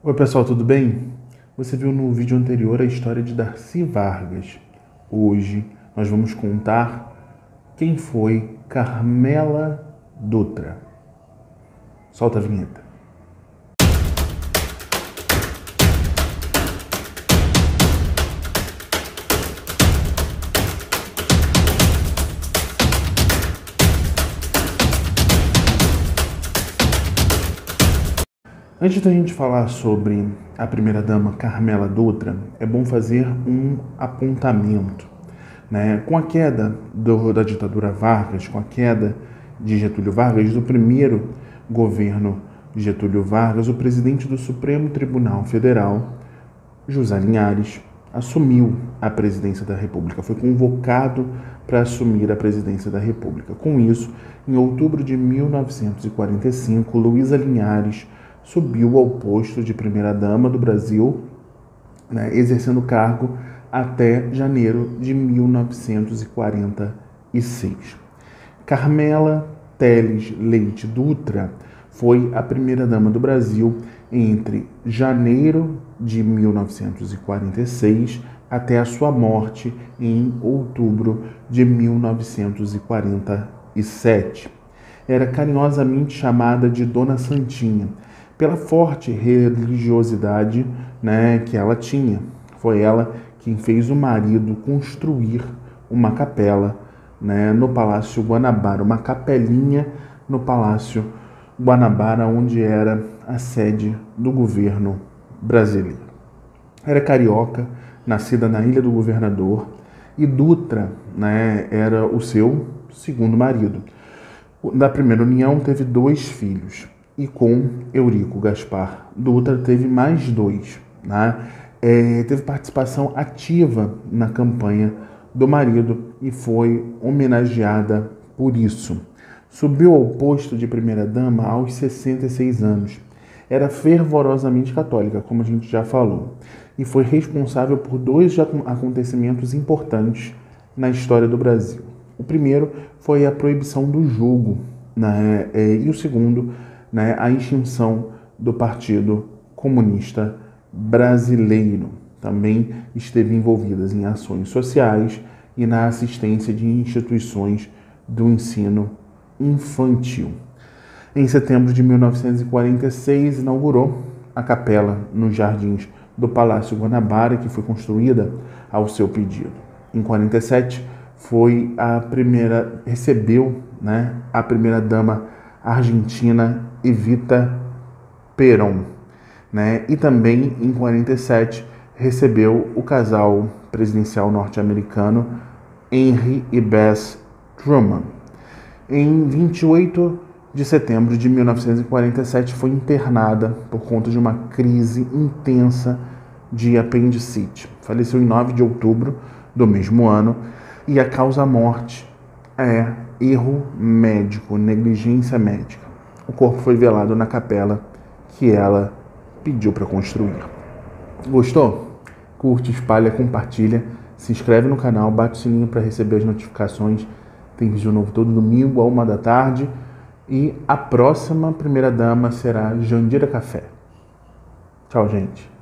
Oi pessoal, tudo bem? Você viu no vídeo anterior a história de Darcy Vargas. Hoje nós vamos contar quem foi Carmela Dutra. Solta a vinheta. Antes da gente falar sobre a primeira-dama Carmela Dutra, é bom fazer um apontamento. Com a queda da ditadura Vargas, com a queda de Getúlio Vargas, do primeiro governo de Getúlio Vargas, o presidente do Supremo Tribunal Federal, José Linhares, assumiu a presidência da República, foi convocado para assumir a presidência da República. Com isso, em outubro de 1945, Luísa Linhares subiu ao posto de primeira-dama do Brasil, exercendo o cargo até janeiro de 1946. Carmela Teles Leite Dutra foi a primeira-dama do Brasil entre janeiro de 1946 até a sua morte em outubro de 1947. Era carinhosamente chamada de Dona Santinha, pela forte religiosidade que ela tinha. Foi ela quem fez o marido construir uma capela no Palácio Guanabara, uma capelinha no Palácio Guanabara, onde era a sede do governo brasileiro. Era carioca, nascida na Ilha do Governador, e Dutra era o seu segundo marido. Da primeira união teve 2 filhos, e com Eurico Gaspar Dutra teve mais 2. Teve participação ativa na campanha do marido e foi homenageada por isso. Subiu ao posto de primeira-dama aos 66 anos. Era fervorosamente católica, como a gente já falou, e foi responsável por 2 acontecimentos importantes na história do Brasil. O primeiro foi a proibição do jugo, e o segundo, a extinção do Partido Comunista Brasileiro. Também esteve envolvida em ações sociais e na assistência de instituições do ensino infantil. Em setembro de 1946, inaugurou a capela nos jardins do Palácio Guanabara, que foi construída ao seu pedido. Em 1947, recebeu a primeira-dama argentina Evita Perón, e também em 1947 recebeu o casal presidencial norte-americano Henry e Bess Truman. Em 28 de setembro de 1947 foi internada por conta de uma crise intensa de apendicite. Faleceu em 9 de outubro do mesmo ano e a causa-morte é erro médico, negligência médica. O corpo foi velado na capela que ela pediu para construir. Gostou? Curte, espalha, compartilha, se inscreve no canal, bate o sininho para receber as notificações. Tem vídeo novo todo domingo, à 1 da tarde. E a próxima primeira-dama será Jandira Café. Tchau, gente.